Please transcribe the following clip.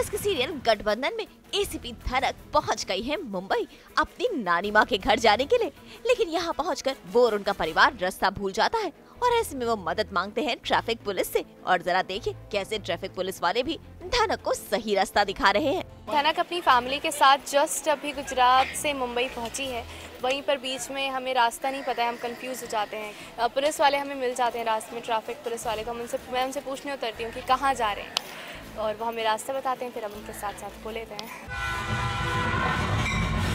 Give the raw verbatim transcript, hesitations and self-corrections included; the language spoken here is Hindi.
के सीरियल गठबंधन में एसीपी धनक पहुंच गई है मुंबई अपनी नानी माँ के घर जाने के लिए, लेकिन यहाँ पहुंचकर वो और उनका परिवार रास्ता भूल जाता है और ऐसे में वो मदद मांगते हैं ट्रैफिक पुलिस से। और जरा देखिए कैसे ट्रैफिक पुलिस वाले भी धनक को सही रास्ता दिखा रहे हैं। धनक अपनी फैमिली के साथ जस्ट अभी गुजरात से मुंबई पहुंची है। वहीं पर बीच में हमें रास्ता नहीं पता है, हम कंफ्यूज हो जाते हैं। पुलिस वाले हमें मिल जाते हैं रास्ते में, ट्रैफिक पुलिस वाले, तो हम उनसे मैं उनसे पूछने उतरती हूँ कि कहाँ जा रहे हैं और वो हमें रास्ता बताते हैं, फिर हम उनके साथ साथ को लेते हैं।